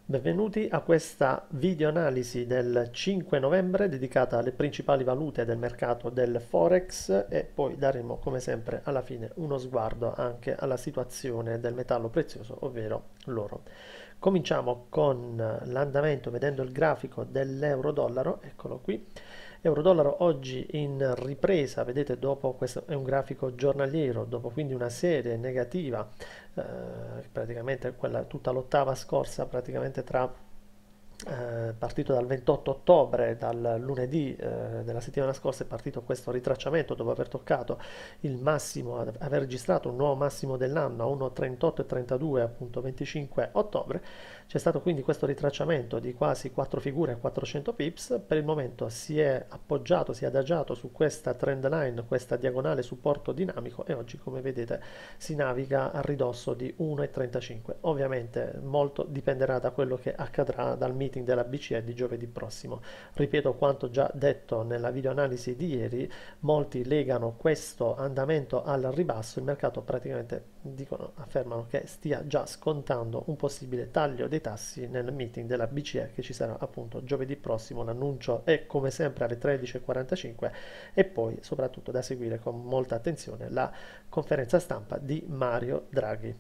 Benvenuti a questa video analisi del 5 novembre dedicata alle principali valute del mercato del Forex e poi daremo come sempre alla fine uno sguardo anche alla situazione del metallo prezioso, ovvero l'oro. Cominciamo con l'andamento vedendo il grafico dell'euro-dollaro, eccolo qui. Euro-dollaro oggi in ripresa, vedete dopo questo è un grafico giornaliero, dopo quindi una serie negativa praticamente tutta l'ottava scorsa, praticamente partito dal 28 ottobre, dal lunedì della settimana scorsa è partito questo ritracciamento dopo aver toccato il massimo, aver registrato un nuovo massimo dell'anno a 1,38 e appunto 25 ottobre. C'è stato quindi questo ritracciamento di quasi 4 figure a 400 pips. Per il momento si è appoggiato, si è adagiato su questa trend line, questa diagonale supporto dinamico e oggi come vedete si naviga a ridosso di 1,35. Ovviamente molto dipenderà da quello che accadrà dal meeting della BCE di giovedì prossimo. Ripeto quanto già detto nella videoanalisi di ieri, molti legano questo andamento al ribasso, il mercato praticamente affermano che stia già scontando un possibile taglio dei tassi nel meeting della BCE che ci sarà appunto giovedì prossimo. L'annuncio è come sempre alle 13:45 e poi soprattutto da seguire con molta attenzione la conferenza stampa di Mario Draghi.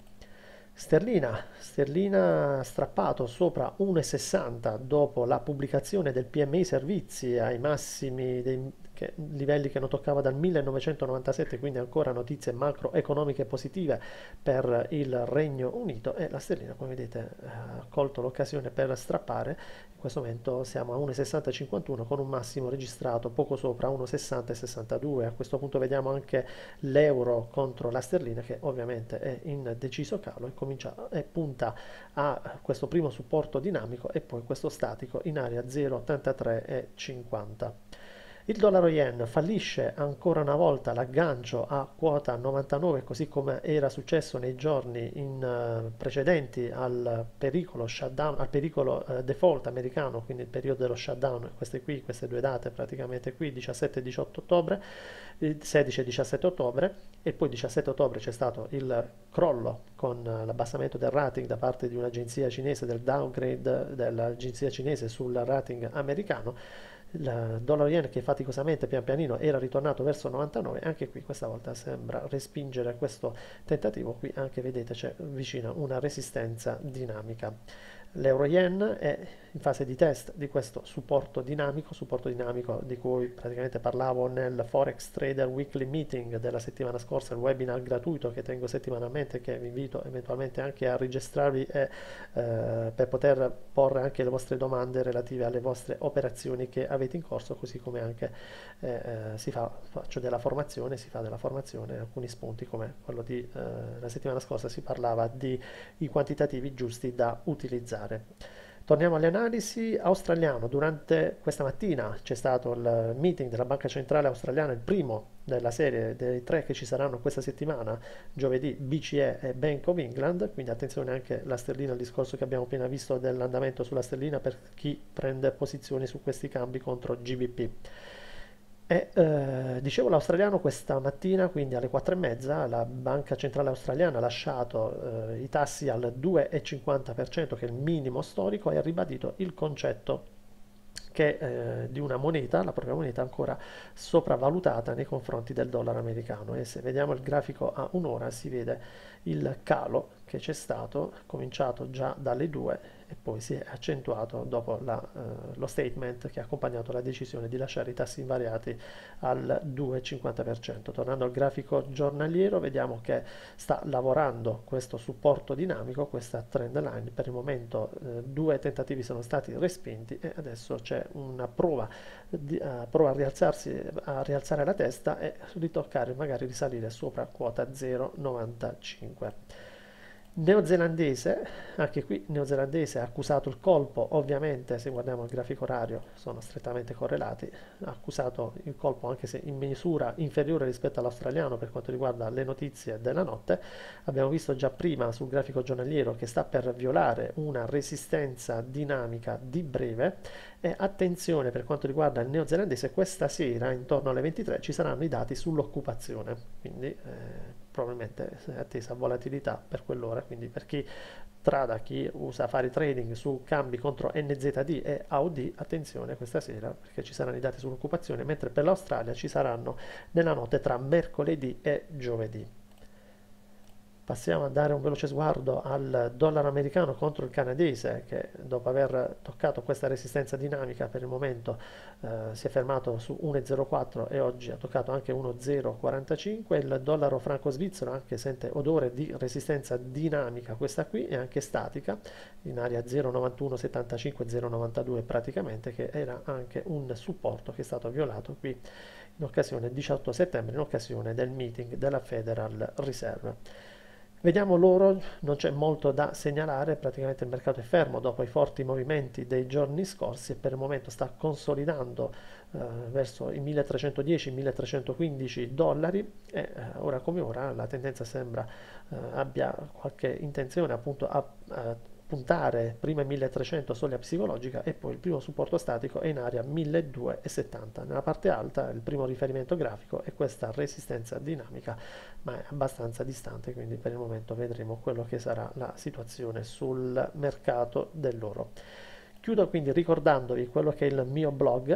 Sterlina strappato sopra 1,60 dopo la pubblicazione del PMI servizi ai massimi livelli che non toccava dal 1997, quindi ancora notizie macroeconomiche positive per il Regno Unito e la sterlina, come vedete, ha colto l'occasione per strappare. In questo momento siamo a 1,6051 con un massimo registrato poco sopra 1,6062. A questo punto vediamo anche l'euro contro la sterlina che ovviamente è in deciso calo e punta a questo primo supporto dinamico e poi questo statico in area 0,8350. Il dollaro yen fallisce ancora una volta l'aggancio a quota 99, così come era successo nei giorni precedenti al pericolo shutdown, al pericolo default americano, quindi il periodo dello shutdown. Queste due date praticamente qui, 17 e 18 ottobre, 16 e 17 ottobre, e poi 17 ottobre c'è stato il crollo con l'abbassamento del rating da parte di un'agenzia cinese, del downgrade dell'agenzia cinese sul rating americano. Il dollaro yen che faticosamente pian pianino era ritornato verso 99, anche qui questa volta sembra respingere questo tentativo. Qui anche vedete c'è vicina una resistenza dinamica. L'euro yen è in fase di test di questo supporto dinamico di cui praticamente parlavo nel Forex Trader Weekly Meeting della settimana scorsa, il webinar gratuito che tengo settimanalmente, che vi invito eventualmente anche a registrarvi per poter porre anche le vostre domande relative alle vostre operazioni che avete in corso, così come anche faccio della formazione, si fa della formazione, alcuni spunti come quello di la settimana scorsa si parlava di i quantitativi giusti da utilizzare. Torniamo alle analisi. Australiano, durante questa mattina c'è stato il meeting della Banca Centrale Australiana, il primo della serie dei tre che ci saranno questa settimana, giovedì BCE e Bank of England, quindi attenzione anche la sterlina, il discorso che abbiamo appena visto dell'andamento sulla sterlina per chi prende posizioni su questi cambi contro GBP. Dicevo, l'australiano questa mattina, quindi alle 4:30, la Banca Centrale Australiana ha lasciato i tassi al 2,50%, che è il minimo storico, e ha ribadito il concetto che di una moneta, la propria moneta, ancora sopravvalutata nei confronti del dollaro americano. E se vediamo il grafico a un'ora si vede il calo che c'è stato, cominciato già dalle 2 e poi si è accentuato dopo lo statement che ha accompagnato la decisione di lasciare i tassi invariati al 2,50%. Tornando al grafico giornaliero, vediamo che sta lavorando questo supporto dinamico, questa trend line. Per il momento due tentativi sono stati respinti e adesso c'è una prova a rialzarsi, a rialzare la testa e ritoccare, magari risalire sopra quota 0,95. Neozelandese, anche qui neozelandese ha accusato il colpo, ovviamente se guardiamo il grafico orario sono strettamente correlati, ha accusato il colpo anche se in misura inferiore rispetto all'australiano per quanto riguarda le notizie della notte. Abbiamo visto già prima sul grafico giornaliero che sta per violare una resistenza dinamica di breve e attenzione per quanto riguarda il neozelandese, questa sera intorno alle 23 ci saranno i dati sull'occupazione, quindi probabilmente è attesa volatilità per quell'ora, quindi per chi trada, chi usa fare trading su cambi contro NZD e AUD, attenzione questa sera perché ci saranno i dati sull'occupazione, mentre per l'Australia ci saranno nella notte tra mercoledì e giovedì. Passiamo a dare un veloce sguardo al dollaro americano contro il canadese che dopo aver toccato questa resistenza dinamica per il momento si è fermato su 1,04 e oggi ha toccato anche 1,045. Il dollaro franco svizzero anche sente odore di resistenza dinamica, questa qui è anche statica in area 0,9175, 0,92 praticamente, che era anche un supporto che è stato violato qui in occasione del 18 settembre, in occasione del meeting della Federal Reserve. Vediamo l'oro, non c'è molto da segnalare, praticamente il mercato è fermo dopo i forti movimenti dei giorni scorsi e per il momento sta consolidando verso i 1310-1315 dollari e ora come ora la tendenza sembra abbia qualche intenzione appunto a puntare prima i 1300 soglia psicologica e poi il primo supporto statico è in area 1270. Nella parte alta il primo riferimento grafico è questa resistenza dinamica, ma è abbastanza distante, quindi per il momento vedremo quello che sarà la situazione sul mercato dell'oro. Chiudo quindi ricordandovi quello che è il mio blog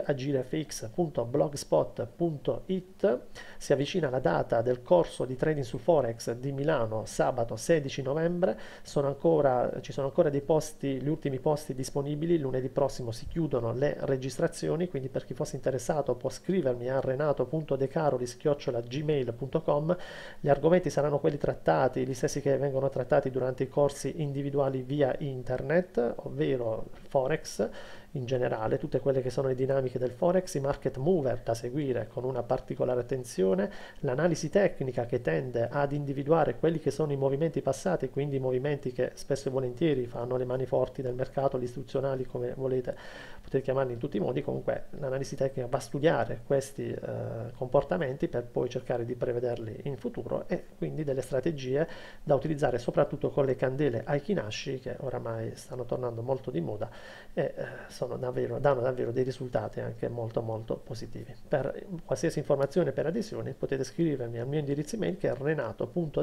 agilefx.blogspot.it. Si avvicina la data del corso di trading su Forex di Milano sabato 16 novembre. Ci sono ancora dei posti, gli ultimi posti disponibili. Lunedì prossimo si chiudono le registrazioni, quindi per chi fosse interessato può scrivermi a renato.decarolis@gmail.com. Gli argomenti saranno quelli trattati, gli stessi che vengono trattati durante i corsi individuali via internet, ovvero Forex in generale, tutte quelle che sono le dinamiche del Forex, i market mover da seguire con una particolare attenzione, l'analisi tecnica che tende ad individuare quelli che sono i movimenti passati, quindi i movimenti che spesso e volentieri fanno le mani forti del mercato, gli istituzionali, come volete, potete chiamarli in tutti i modi. Comunque l'analisi tecnica va a studiare questi comportamenti per poi cercare di prevederli in futuro e quindi delle strategie da utilizzare soprattutto con le candele Aikinashi che oramai stanno tornando molto di moda e danno davvero dei risultati anche molto molto positivi. Per qualsiasi informazione per adesioni potete scrivermi al mio indirizzo email che è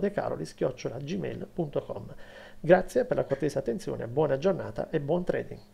renato.decarolis@gmail.com. Grazie per la cortese attenzione, buona giornata e buon trading.